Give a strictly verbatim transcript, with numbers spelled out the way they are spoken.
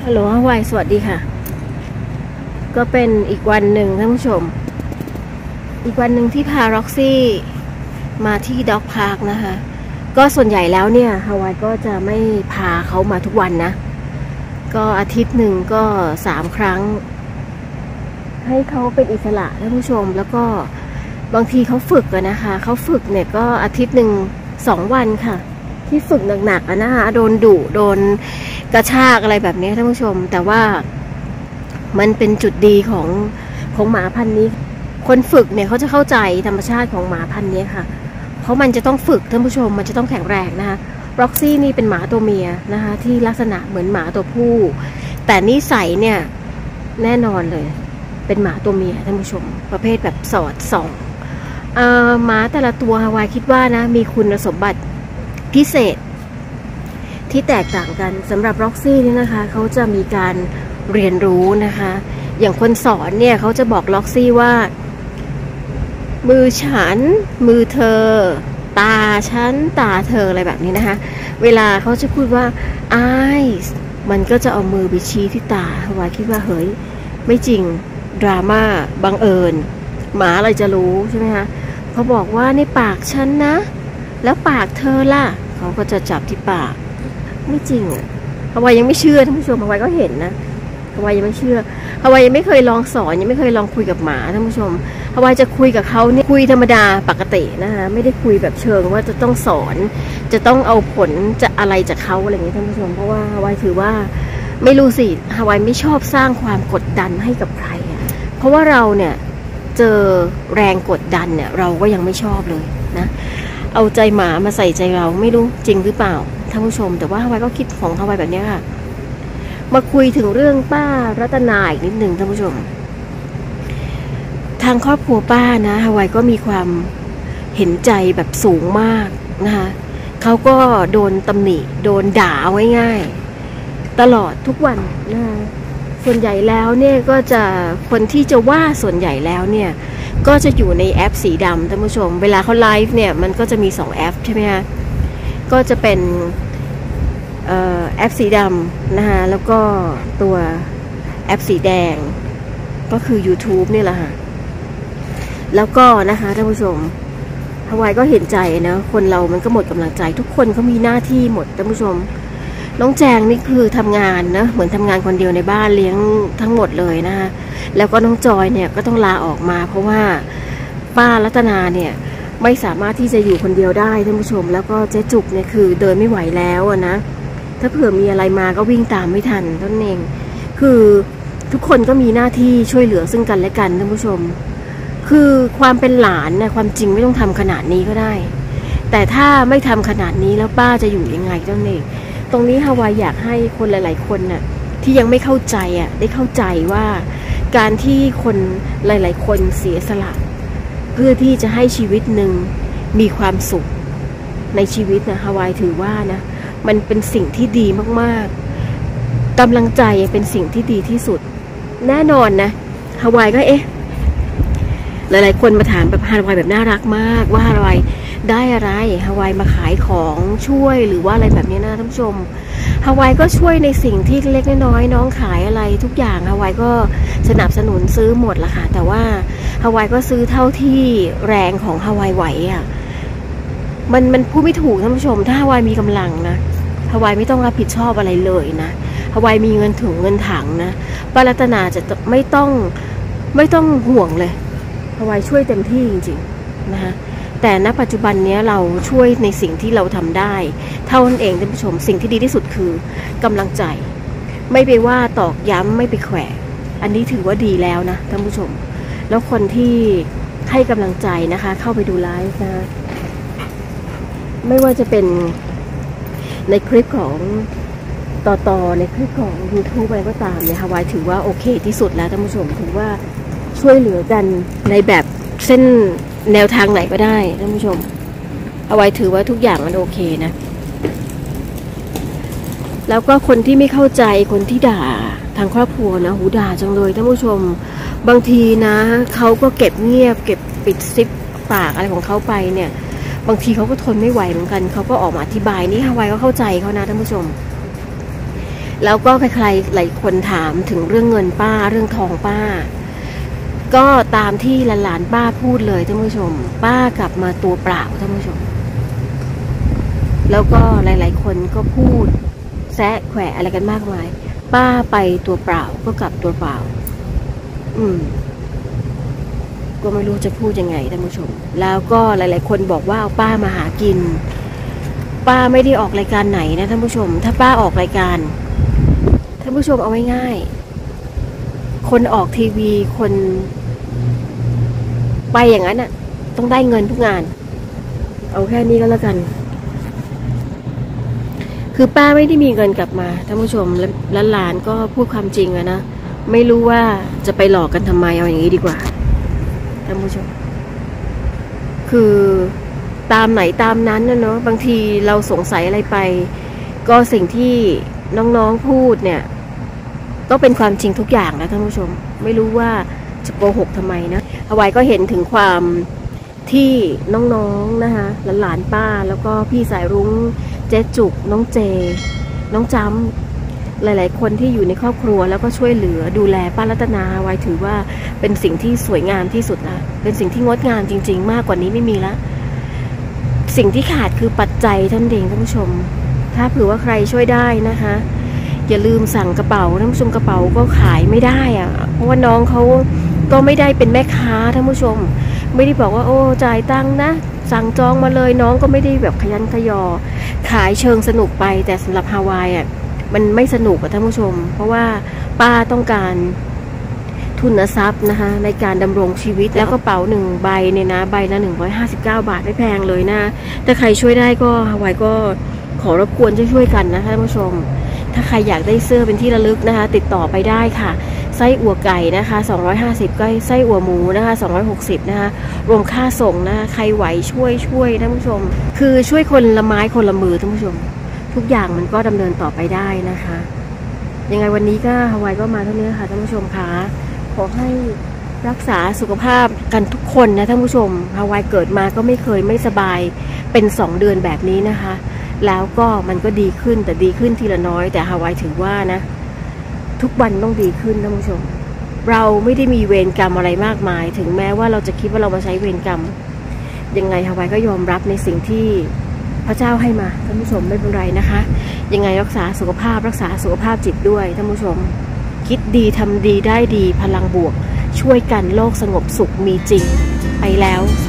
ฮัลโหลฮาวายสวัสดีค่ะก็เป็นอีกวันหนึ่งท่านผู้ชมอีกวันหนึ่งที่พาร็อกซี่มาที่ด็อกพาร์คนะคะก็ส่วนใหญ่แล้วเนี่ยฮาวายก็จะไม่พาเขามาทุกวันนะก็อาทิตย์หนึ่งก็สามครั้งให้เขาเป็นอิสระท่านผู้ชมแล้วก็บางทีเขาฝึกกันนะคะเขาฝึกเนี่ยก็อาทิตย์หนึ่งสองวันค่ะที่ฝึกหนักๆนะคะโดนดุโดนกระชากอะไรแบบนี้ท่านผู้ชมแต่ว่ามันเป็นจุดดีของของหมาพันธุ์นี้คนฝึกเนี่ยเขาจะเข้าใจธรรมชาติของหมาพันธุ์นี้ค่ะเพราะมันจะต้องฝึกท่านผู้ชมมันจะต้องแข็งแรงนะคะร็อกซี่นี่เป็นหมาตัวเมียนะคะที่ลักษณะเหมือนหมาตัวผู้แต่นิสัยเนี่ยแน่นอนเลยเป็นหมาตัวเมียท่านผู้ชมประเภทแบบสอดส่องเอ่อหมาแต่ละตัวฮาวายคิดว่านะมีคุณสมบัติพิเศษที่แตกต่างกันสำหรับร็อกซี่นี่นะคะเขาจะมีการเรียนรู้นะคะอย่างคนสอนเนี่ยเขาจะบอกล็อกซี่ว่ามือฉันมือเธอตาฉันตาเธออะไรแบบนี้นะคะเวลาเขาจะพูดว่า eyes มันก็จะเอามือไปชี้ที่ตาฮาวายคิดว่าเฮ้ยไม่จริงดราม่าบังเอิญหมาอะไรจะรู้ใช่ไหมคะเขาบอกว่าในปากฉันนะแล้วปากเธอล่ะเขาก็จะจับที่ปากไม่จริงอ่ะฮาวายยังไม่เชื่อท่านผู้ชมฮาวายก็เห็นนะฮาวายยังไม่เชื่อฮาวายยังไม่เคยลองสอนยังไม่เคยลองคุยกับหมาท่านผู้ชมฮาวายจะคุยกับเขาเนี่ยคุยธรรมดาปกตินะคะไม่ได้คุยแบบเชิงว่าจะต้องสอนจะต้องเอาผลจะอะไรจากเขาอะไรอย่างนี้ท่านผู้ชมเพราะว่าฮาวายถือว่าไม่รู้สิฮาวายไม่ชอบสร้างความกดดันให้กับใครอ่ะเพราะว่าเราเนี่ยเจอแรงกดดันเนี่ยเราก็ยังไม่ชอบเลยนะเอาใจหมามาใส่ใจเราไม่รู้จริงหรือเปล่าท่านผู้ชมแต่ว่าฮาวายก็คิดของฮาวายแบบนี้ค่ะมาคุยถึงเรื่องป้ารัตนาอีกนิดหนึ่งท่านผู้ชมทางครอบครัวป้านะฮาวายก็มีความเห็นใจแบบสูงมากนะคะเขาก็โดนตำหนิโดนด่าไว้ง่ายตลอดทุกวันนะคะส่วนใหญ่แล้วเนี่ยก็จะคนที่จะว่าส่วนใหญ่แล้วเนี่ยก็จะอยู่ในแอปสีดำท่านผู้ชมเวลาเขาไลฟ์เนี่ยมันก็จะมีสองแอปใช่ไหมคะก็จะเป็นแอปสีดำนะคะแล้วก็ตัวแอปสีแดงก็คือ YouTube นี่แหละค่ะแล้วก็นะคะท่านผู้ชมฮาวายก็เห็นใจนะคนเรามันก็หมดกำลังใจทุกคนเขามีหน้าที่หมดท่านผู้ชมน้องแจงนี่คือทำงานนะเหมือนทำงานคนเดียวในบ้านเลี้ยงทั้งหมดเลยนะคะแล้วก็น้องจอยเนี่ยก็ต้องลาออกมาเพราะว่าป้ารัตนาเนี่ยไม่สามารถที่จะอยู่คนเดียวได้ท่านผู้ชมแล้วก็เจ๊จุกเนี่ยคือเดินไม่ไหวแล้วนะถ้าเผื่อมีอะไรมาก็วิ่งตามไม่ทันนั่นเองคือทุกคนก็มีหน้าที่ช่วยเหลือซึ่งกันและกันท่านผู้ชมคือความเป็นหลานนะความจริงไม่ต้องทำขนาดนี้ก็ได้แต่ถ้าไม่ทำขนาดนี้แล้วป้าจะอยู่ยังไงนั่นเองตรงนี้ฮาวายอยากให้คนหลายๆคนน่ะที่ยังไม่เข้าใจอ่ะได้เข้าใจว่าการที่คนหลายๆคนเสียสละเพื่อที่จะให้ชีวิตหนึ่งมีความสุขในชีวิตนะฮาวายถือว่านะมันเป็นสิ่งที่ดีมากๆกำลังใจเป็นสิ่งที่ดีที่สุดแน่นอนนะฮาวายก็เอ๊ะหลายๆคนมาถามแบบฮาวายแบบน่ารักมากว่าฮาวายได้อะไรฮาวายมาขายของช่วยหรือว่าอะไรแบบนี้นะท่านผู้ชมฮาวายก็ช่วยในสิ่งที่เล็กน้อยน้องขายอะไรทุกอย่างฮาวายก็สนับสนุนซื้อหมดละค่ะแต่ว่าฮาวายก็ซื้อเท่าที่แรงของฮาวายไหวอ่ะมันมันพูดไม่ถูกท่านผู้ชมถ้าฮาวายมีกำลังนะฮาวายไม่ต้องรับผิดชอบอะไรเลยนะฮาวายมีเงินถุงเงินถังนะป้ารัตนาจะไม่ต้องไม่ต้องห่วงเลยฮาวายช่วยเต็มที่จริงๆนะคะแต่ณปัจจุบันนี้เราช่วยในสิ่งที่เราทำได้เท่านั้นเองท่านผู้ชมสิ่งที่ดีที่สุดคือกำลังใจไม่ไปว่าตอกย้ำไม่ไปแขวะอันนี้ถือว่าดีแล้วนะท่านผู้ชมแล้วคนที่ให้กำลังใจนะคะเข้าไปดูไลฟ์นะไม่ว่าจะเป็นในคลิปของต่อต่อในคลิปของ YouTube อะไรก็ตามเนี่ยฮาวายถือว่าโอเคที่สุดแล้วท่านผู้ชมถือว่าช่วยเหลือกันในแบบเส้นแนวทางไหนก็ได้ท่านผู้ชมฮาวายถือว่าทุกอย่างมันโอเคนะแล้วก็คนที่ไม่เข้าใจคนที่ด่าทางครอบครัวนะหูด่าจังเลยท่านผู้ชมบางทีนะเขาก็เก็บเงียบเก็บปิดซิปปากอะไรของเขาไปเนี่ยบางทีเขาก็ทนไม่ไหวเหมือนกันเขาก็ออกมาอธิบายนี่ฮาวายก็เข้าใจเขานะท่านผู้ชมแล้วก็ใครๆหลายคนถามถึงเรื่องเงินป้าเรื่องทองป้าก็ตามที่หลานๆป้าพูดเลยท่านผู้ชมป้ากลับมาตัวเปล่าท่านผู้ชมแล้วก็หลายๆคนก็พูดแซะแขวะอะไรกันมากมายป้าไปตัวเปล่าก็กลับตัวเปล่าอืมก็ไม่รู้จะพูดยังไงท่านผู้ชมแล้วก็หลายๆคนบอกว่าเอาป้ามาหากินป้าไม่ได้ออกรายการไหนนะท่านผู้ชมถ้าป้าออกรายการท่านผู้ชมเอาไว้ง่ายคนออกทีวีคนไปอย่างนั้นน่ะต้องได้เงินทุกงานเอาแค่นี้ก็แล้วกันคือป้าไม่ได้มีเงินกลับมาท่านผู้ชมและหลานก็พูดความจริงอะนะไม่รู้ว่าจะไปหลอกกันทำไมเอาอย่างนี้ดีกว่าท่านผู้ชมคือตามไหนตามนั้นนะเนาะบางทีเราสงสัยอะไรไปก็สิ่งที่น้องๆพูดเนี่ยก็เป็นความจริงทุกอย่างนะท่านผู้ชมไม่รู้ว่าจะโกหกทำไมนะฮาวายก็เห็นถึงความที่น้องๆนะคะหลานๆป้าแล้วก็พี่สายรุ้งเจ๊จุกน้องเจน้องจำหลายๆคนที่อยู่ในครอบครัวแล้วก็ช่วยเหลือดูแลป้ารัตนาไว้ถือว่าเป็นสิ่งที่สวยงามที่สุดละเป็นสิ่งที่งดงามจริงๆมากกว่านี้ไม่มีละสิ่งที่ขาดคือปัจจัยท่านเองท่านผู้ชมถ้าเผื่อว่าใครช่วยได้นะคะอย่าลืมสั่งกระเป๋าท่านผู้ชมกระเป๋าก็ขายไม่ได้อะเพราะว่าน้องเขาก็ไม่ได้เป็นแม่ค้าท่านผู้ชมไม่ได้บอกว่าโอ้จ่ายตังค์นะสั่งจองมาเลยน้องก็ไม่ได้แบบขยันขยอขายเชิงสนุกไปแต่สำหรับฮาวายอ่ะมันไม่สนุกอะท่านผู้ชมเพราะว่าป้าต้องการทุนทรัพย์นะคะในการดำรงชีวิตแล้วกระเป๋าหนึ่งใบเนี่ยนะใบละหนึ่งร้อยห้าสิบเก้าบาทไม่แพงเลยนะถ้าใครช่วยได้ก็ฮาวายก็ขอรบกวนช่วยๆกันนะคะท่านผู้ชมถ้าใครอยากได้เสื้อเป็นที่ระลึกนะคะติดต่อไปได้ค่ะไส้อั่วไก่นะคะสองร้อยห้าสิบก็ไส้อั่วหมูนะคะสองร้อยหกสิบนะคะรวมค่าส่งนะคะใครไหวช่วยช่วยท่านผู้ชมคือช่วยคนละไม้คนละมือท่านผู้ชมทุกอย่างมันก็ดำเนินต่อไปได้นะคะยังไงวันนี้ก็ฮาวายก็มาเท่านี้ค่ะท่านผู้ชมค่ะขอให้รักษาสุขภาพกันทุกคนนะท่านผู้ชมฮาวายเกิดมาก็ไม่เคยไม่สบายเป็นสองเดือนแบบนี้นะคะแล้วก็มันก็ดีขึ้นแต่ดีขึ้นทีละน้อยแต่ฮาวายถือว่านะทุกวันต้องดีขึ้นท่านผู้ชมเราไม่ได้มีเวรกรรมอะไรมากมายถึงแม้ว่าเราจะคิดว่าเรามาใช้เวรกรรมยังไงฮาวายก็ยอมรับในสิ่งที่พระเจ้าให้มาท่านผู้ชมไม่เป็นไรนะคะยังไงรักษาสุขภาพรักษาสุขภาพจิตด้วยท่านผู้ชมคิดดีทำดีได้ดีพลังบวกช่วยกันโลกสงบสุขมีจริงไปแล้ว